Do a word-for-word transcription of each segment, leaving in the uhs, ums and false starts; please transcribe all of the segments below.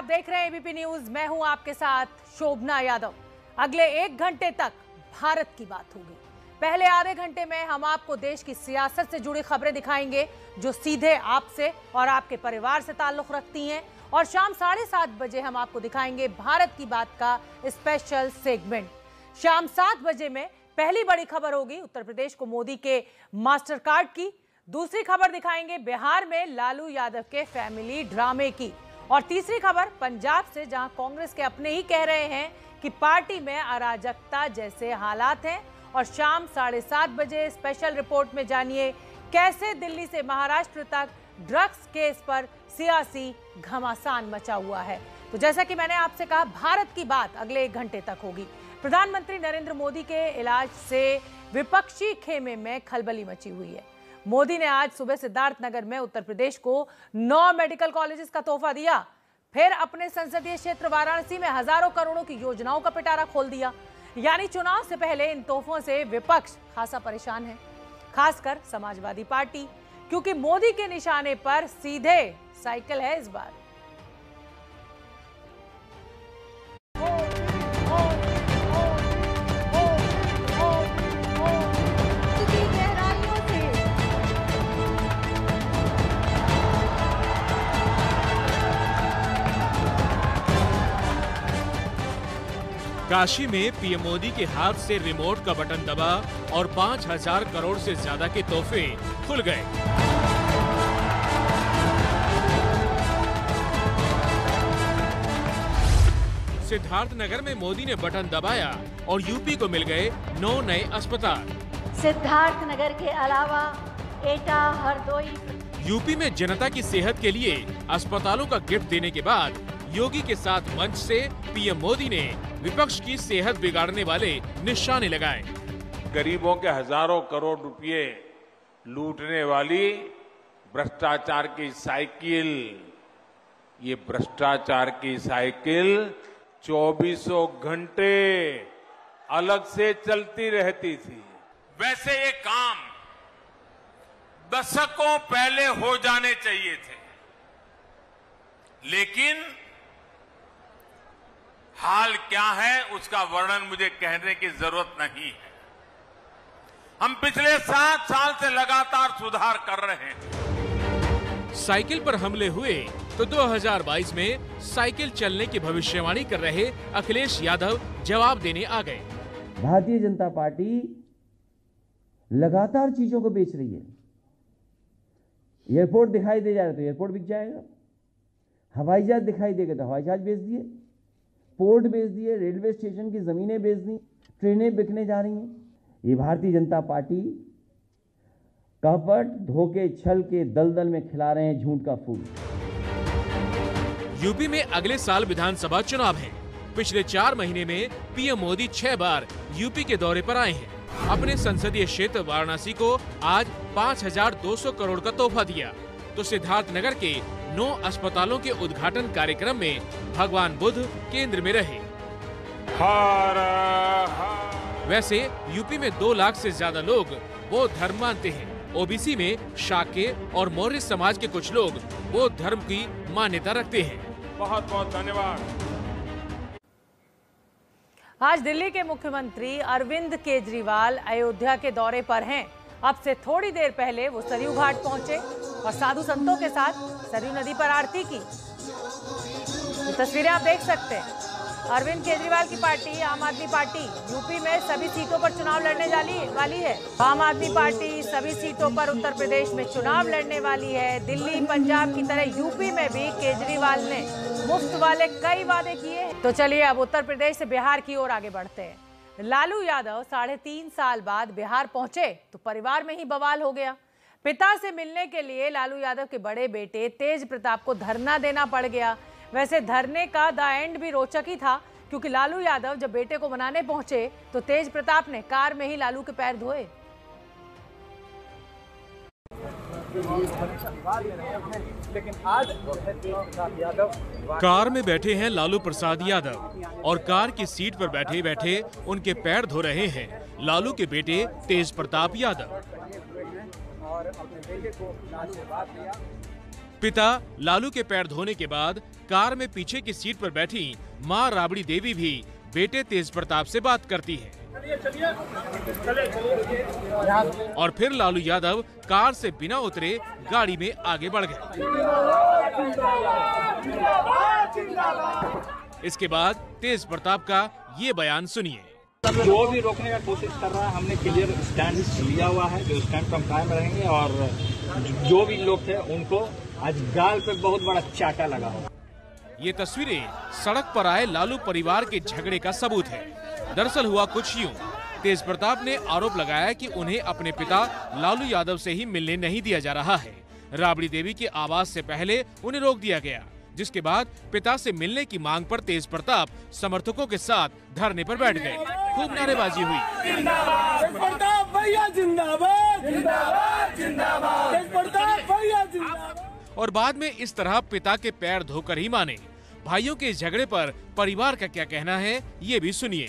आप देख रहे हैं एबीपी न्यूज। मैं हूं आपके साथ शोभना यादव। अगले एक घंटे तक भारत की बात होगी। पहले आधे घंटे में हम आपको देश की सियासत से जुड़ी खबरें दिखाएंगे जो सीधे आपसे और आपके परिवार से ताल्लुक रखती हैं, और शाम साढ़े सात बजे हम आपको दिखाएंगे भारत की बात का स्पेशल सेगमेंट। शाम सात बजे में पहली बड़ी खबर होगी उत्तर प्रदेश को मोदी के मास्टर कार्ड की। दूसरी खबर दिखाएंगे बिहार में लालू यादव के फैमिली ड्रामे की, और तीसरी खबर पंजाब से, जहां कांग्रेस के अपने ही कह रहे हैं कि पार्टी में अराजकता जैसे हालात हैं। और शाम साढ़े सात बजे स्पेशल रिपोर्ट में जानिए कैसे दिल्ली से महाराष्ट्र तक ड्रग्स केस पर सियासी घमासान मचा हुआ है। तो जैसा कि मैंने आपसे कहा, भारत की बात अगले एक घंटे तक होगी। प्रधानमंत्री नरेंद्र मोदी के इलाज से विपक्षी खेमे में खलबली मची हुई है। मोदी ने आज सुबह सिद्धार्थनगर में उत्तर प्रदेश को नौ मेडिकल कॉलेजेस का तोहफा दिया। फिर अपने संसदीय क्षेत्र वाराणसी में हजारों करोड़ों की योजनाओं का पिटारा खोल दिया। यानी चुनाव से पहले इन तोहफों से विपक्ष खासा परेशान है, खासकर समाजवादी पार्टी, क्योंकि मोदी के निशाने पर सीधे साइकिल है इस बार। काशी में पीएम मोदी के हाथ से रिमोट का बटन दबा और पांच हजार करोड़ से ज्यादा के तोहफे खुल गए। सिद्धार्थनगर में मोदी ने बटन दबाया और यूपी को मिल गए नौ नए अस्पताल। सिद्धार्थनगर के अलावा एटा, हरदोई। यूपी में जनता की सेहत के लिए अस्पतालों का गिफ्ट देने के बाद योगी के साथ मंच से पीएम मोदी ने विपक्ष की सेहत बिगाड़ने वाले निशाने लगाए। गरीबों के हजारों करोड़ रुपए लूटने वाली भ्रष्टाचार की साइकिल, ये भ्रष्टाचार की साइकिल चौबीसों घंटे अलग से चलती रहती थी। वैसे ये काम दशकों पहले हो जाने चाहिए थे, लेकिन हाल क्या है उसका वर्णन मुझे कहने की जरूरत नहीं है। हम पिछले सात साल से लगातार सुधार कर रहे हैं। साइकिल पर हमले हुए तो दो हज़ार बाईस में साइकिल चलने की भविष्यवाणी कर रहे अखिलेश यादव जवाब देने आ गए। भारतीय जनता पार्टी लगातार चीजों को बेच रही है। एयरपोर्ट दिखाई दे जा रहा है तो एयरपोर्ट बिक जाएगा, हवाई जहाज दिखाई देगा तो हवाई जहाज बेच दिए, पोर्ट बेच दिए, रेलवे स्टेशन की जमीनें बेच दी, ट्रेनें बिकने जा रही हैं। ये भारतीय जनता पार्टी कपट, धोखे, छल के दलदल में खिला रहे हैं झूठ का फूल। यूपी में अगले साल विधानसभा चुनाव है। पिछले चार महीने में पीएम मोदी छह बार यूपी के दौरे पर आए हैं। अपने संसदीय क्षेत्र वाराणसी को आज पाँच हजार दो सौ करोड़ का तोहफा दिया, तो सिद्धार्थनगर के नौ अस्पतालों के उद्घाटन कार्यक्रम में भगवान बुद्ध केंद्र में रहे। हर हर। वैसे यूपी में दो लाख से ज्यादा लोग बौद्ध धर्म मानते हैं। ओबीसी में शाक्य और मौर्य समाज के कुछ लोग बौद्ध धर्म की मान्यता रखते हैं। बहुत बहुत धन्यवाद। आज दिल्ली के मुख्यमंत्री अरविंद केजरीवाल अयोध्या के दौरे पर हैं। अब से थोड़ी देर पहले वो सरयू घाट पहुंचे और साधु संतों के साथ सरयू नदी पर आरती की। ये तस्वीरें आप देख सकते हैं। अरविंद केजरीवाल की पार्टी आम आदमी पार्टी यूपी में सभी सीटों पर चुनाव लड़ने वाली है। आम आदमी पार्टी सभी सीटों पर उत्तर प्रदेश में चुनाव लड़ने वाली है। दिल्ली, पंजाब की तरह यूपी में भी केजरीवाल ने मुफ्त वाले कई वादे किए हैं। तो चलिए अब उत्तर प्रदेश से बिहार की ओर आगे बढ़ते हैं। लालू यादव साढ़े तीन साल बाद बिहार पहुंचे तो परिवार में ही बवाल हो गया। पिता से मिलने के लिए लालू यादव के बड़े बेटे तेज प्रताप को धरना देना पड़ गया। वैसे धरने का द एंड भी रोचक ही था, क्योंकि लालू यादव जब बेटे को मनाने पहुंचे तो तेज प्रताप ने कार में ही लालू के पैर धोए। कार में बैठे हैं लालू प्रसाद यादव और कार की सीट पर बैठे बैठे उनके पैर धो रहे हैं लालू के बेटे तेज प्रताप यादव। पिता लालू के पैर धोने के बाद कार में पीछे की सीट पर बैठी मां राबड़ी देवी भी बेटे तेज प्रताप से बात करती है और फिर लालू यादव कार से बिना उतरे गाड़ी में आगे बढ़ गए। इसके बाद तेज प्रताप का ये बयान सुनिए। जो भी रोकने का कोशिश कर रहा है, हमने क्लियर स्टैंड लिया हुआ है, जो स्टैंड पर हम कायम रहेंगे और जो भी लोग थे उनको आज गाल पे बहुत बड़ा चाटा लगा होगा। ये तस्वीरें सड़क पर आए लालू परिवार के झगड़े का सबूत है। दरअसल हुआ कुछ यूं, तेज प्रताप ने आरोप लगाया कि उन्हें अपने पिता लालू यादव से ही मिलने नहीं दिया जा रहा है। राबड़ी देवी के आवाज से पहले उन्हें रोक दिया गया, जिसके बाद पिता से मिलने की मांग पर तेज प्रताप समर्थकों के साथ धरने पर बैठ गए। खूब नारेबाजी हुई। तेज प्रताप भैया जिंदाबाद, जिंदाबाद, जिंदाबाद, तेज प्रताप भैया जिंदाबाद। और बाद में इस तरह पिता के पैर धोकर ही माने। भाइयों के इस झगड़े पर परिवार का क्या कहना है, ये भी सुनिए।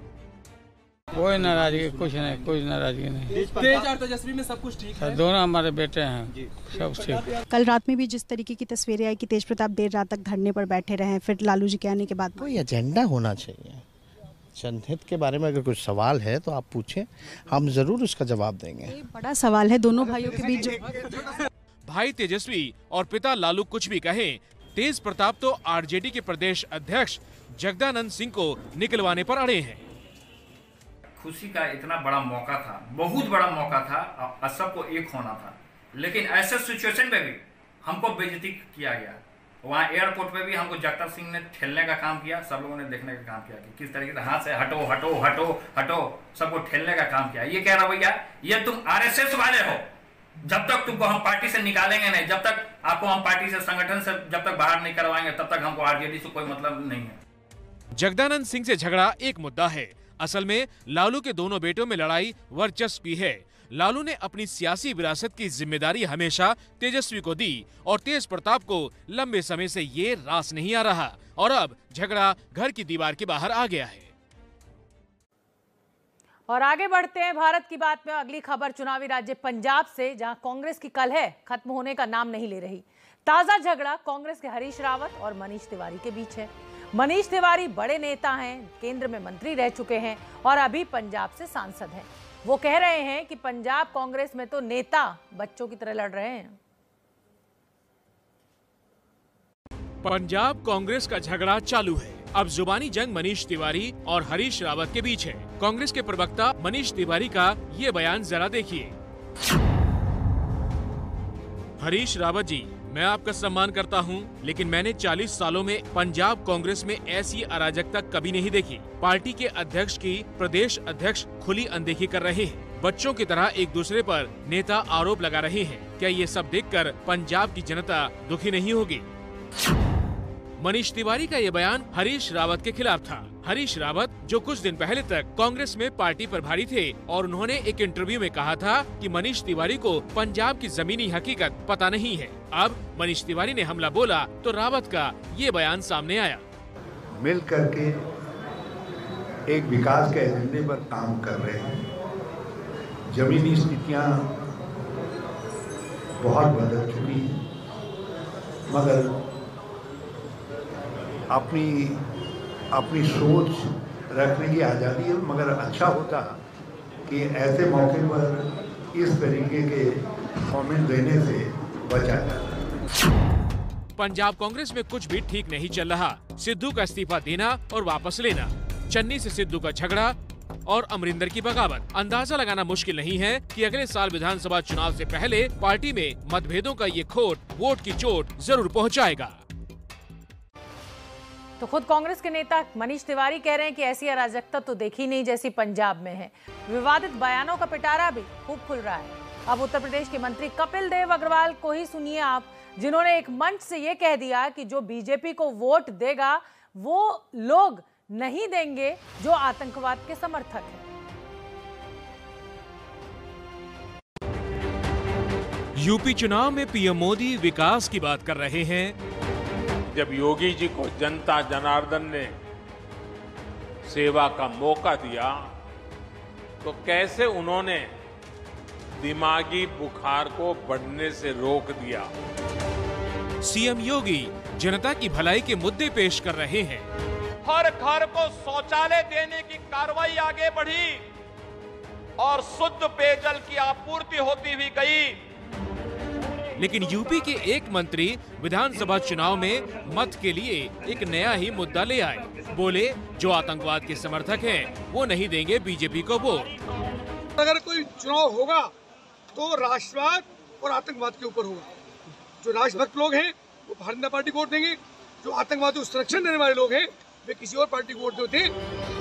कोई नाराजगी कुछ नहीं, कोई नाराजगी नहीं। तेज और तेजस्वी में सब कुछ ठीक है। दोनों हमारे बेटे हैं, सब ठीक। कल रात में भी जिस तरीके की तस्वीरें आई कि तेज प्रताप देर रात तक धरने पर बैठे रहे, फिर लालू जी के आने के बाद कोई एजेंडा होना चाहिए। जनहित के बारे में अगर कुछ सवाल है तो आप पूछें, हम जरूर उसका जवाब देंगे। बड़ा सवाल है दोनों भाइयों के बीच जो भाई तेजस्वी और पिता लालू कुछ भी कहें, तेज प्रताप तो आरजेडी के प्रदेश अध्यक्ष जगदानंद सिंह को निकलवाने पर अड़े हैं। खुशी का इतना बड़ा मौका था, बहुत बड़ा मौका था, और सबको एक होना था, लेकिन ऐसे सिचुएशन में भी हमको बेइज्जती किया गया। वहाँ एयरपोर्ट पे भी हमको जगतार सिंह ने ठेलने का काम किया, सब लोगों ने देखने का काम किया कि किस तरीके से हाथ से हटो हटो हटो हटो, सबको ठेलने का काम किया। ये कह रहा भैया, ये तुम आरएसएस वाले हो, जब तक तुमको हम पार्टी से निकालेंगे नहीं, जब तक आपको हम पार्टी से, संगठन से जब तक बाहर नहीं करवाएंगे, तब तक हमको आरजेडी से कोई मतलब नहीं है। जगदानंद सिंह से झगड़ा एक मुद्दा है, असल में लालू के दोनों बेटों में लड़ाई वर्चस्व की है। लालू ने अपनी सियासी विरासत की जिम्मेदारी हमेशा तेजस्वी को दी और तेज प्रताप को लंबे समय से ये रास नहीं आ रहा और अब झगड़ा घर की दीवार के बाहर आ गया है। और आगे बढ़ते हैं भारत की बात में। अगली खबर चुनावी राज्य पंजाब से, जहां कांग्रेस की कलह खत्म होने का नाम नहीं ले रही। ताजा झगड़ा कांग्रेस के हरीश रावत और मनीष तिवारी के बीच है। मनीष तिवारी बड़े नेता हैं, केंद्र में मंत्री रह चुके हैं और अभी पंजाब से सांसद हैं। वो कह रहे हैं कि पंजाब कांग्रेस में तो नेता बच्चों की तरह लड़ रहे हैं। पंजाब कांग्रेस का झगड़ा चालू है। अब जुबानी जंग मनीष तिवारी और हरीश रावत के बीच है। कांग्रेस के प्रवक्ता मनीष तिवारी का ये बयान जरा देखिए। हरीश रावत जी, मैं आपका सम्मान करता हूं, लेकिन मैंने चालीस सालों में पंजाब कांग्रेस में ऐसी अराजकता कभी नहीं देखी। पार्टी के अध्यक्ष की प्रदेश अध्यक्ष खुली अनदेखी कर रहे हैं। बच्चों की तरह एक दूसरे पर नेता आरोप लगा रहे हैं। क्या ये सब देखकर पंजाब की जनता दुखी नहीं होगी? मनीष तिवारी का ये बयान हरीश रावत के खिलाफ था। हरीश रावत जो कुछ दिन पहले तक कांग्रेस में पार्टी प्रभारी थे और उन्होंने एक इंटरव्यू में कहा था कि मनीष तिवारी को पंजाब की जमीनी हकीकत पता नहीं है। अब मनीष तिवारी ने हमला बोला तो रावत का ये बयान सामने आया। मिल करके एक विकास के एजेंडे पर काम कर रहे हैं। जमीनी स्थितियां बहुत बदल चुकी हैं, मगर अपनी अपनी सोच रखने की आज़ादी है। मगर अच्छा होता कि ऐसे मौके पर इस तरीके के कमेंट देने से बचा जाए। पंजाब कांग्रेस में कुछ भी ठीक नहीं चल रहा। सिद्धू का इस्तीफा देना और वापस लेना, चन्नी से सिद्धू का झगड़ा और अमरिंदर की बगावत। अंदाजा लगाना मुश्किल नहीं है कि अगले साल विधानसभा चुनाव से पहले पार्टी में मतभेदों का ये खोट वोट की चोट जरूर पहुंचाएगा। तो खुद कांग्रेस के नेता मनीष तिवारी कह रहे हैं कि ऐसी अराजकता तो देखी नहीं जैसी पंजाब में है। विवादित बयानों का पिटारा भी खूब खुल रहा है। अब उत्तर प्रदेश के मंत्री कपिल देव अग्रवाल को ही सुनिए आप, जिन्होंने एक मंच से ये कह दिया कि जो बीजेपी को वोट देगा वो लोग नहीं देंगे जो आतंकवाद के समर्थक हैं। यूपी चुनाव में पीएम मोदी विकास की बात कर रहे हैं। जब योगी जी को जनता जनार्दन ने सेवा का मौका दिया तो कैसे उन्होंने दिमागी बुखार को बढ़ने से रोक दिया। सीएम योगी जनता की भलाई के मुद्दे पेश कर रहे हैं। हर घर को शौचालय देने की कार्रवाई आगे बढ़ी और शुद्ध पेयजल की आपूर्ति होती हुई गई। लेकिन यूपी के एक मंत्री विधानसभा चुनाव में मत के लिए एक नया ही मुद्दा ले आए। बोले जो आतंकवाद के समर्थक हैं, वो नहीं देंगे बीजेपी को वोट। अगर कोई चुनाव होगा तो राष्ट्रवाद और आतंकवाद के ऊपर होगा। जो राष्ट्रभक्त लोग हैं वो भारतीय जनता पार्टी को वोट देंगे, जो आतंकवाद को संरक्षण देने वाले लोग हैं वे किसी और पार्टी को वोट देते।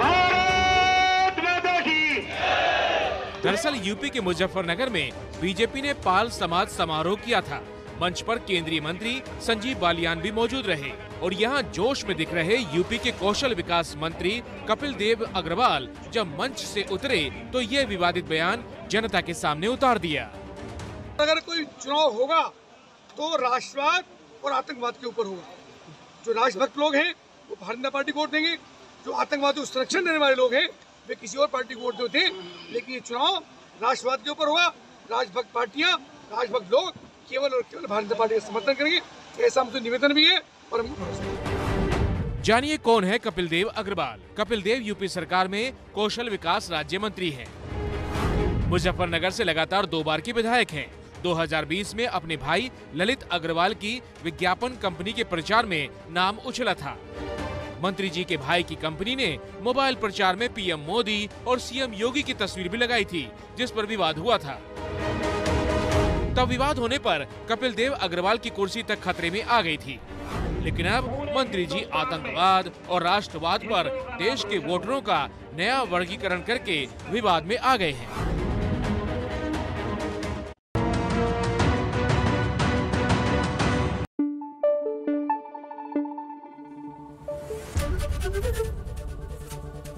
दरअसल यूपी के मुजफ्फरनगर में बीजेपी ने पाल समाज समारोह किया था। मंच पर केंद्रीय मंत्री संजीव बालियान भी मौजूद रहे और यहाँ जोश में दिख रहे यूपी के कौशल विकास मंत्री कपिल देव अग्रवाल जब मंच से उतरे तो ये विवादित बयान जनता के सामने उतार दिया। अगर कोई चुनाव होगा तो राष्ट्रवाद और आतंकवाद के ऊपर होगा। जो राष्ट्रभक्त लोग हैं वो भारतीय जनता पार्टी को वोट देंगे, जो आतंकवाद को संरक्षण देने वाले लोग हैं वे किसी और पार्टी को वोट देते। लेकिन ये चुनाव राष्ट्रवाद के ऊपर होगा। राष्ट्रभक्त पार्टियां, राष्ट्रभक्त लोग केवल और केवल भारतीय जनता पार्टी का समर्थन करेंगे, ऐसा हमसे निवेदन भी है। और जानिए कौन है कपिल देव अग्रवाल। कपिल देव यूपी सरकार में कौशल विकास राज्य मंत्री हैं। मुजफ्फरनगर से लगातार दो बार की विधायक हैं। दो हज़ार बीस में अपने भाई ललित अग्रवाल की विज्ञापन कंपनी के प्रचार में नाम उछला था। मंत्री जी के भाई की कंपनी ने मोबाइल प्रचार में पीएम मोदी और सीएम योगी की तस्वीर भी लगाई थी, जिस पर विवाद हुआ था। तब विवाद होने पर कपिल देव अग्रवाल की कुर्सी तक खतरे में आ गई थी। लेकिन अब मंत्री जी आतंकवाद और राष्ट्रवाद पर देश के वोटरों का नया वर्गीकरण करके विवाद में आ गए हैं।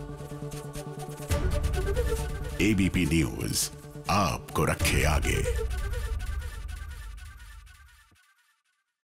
एबीपी न्यूज आपको रखे आगे।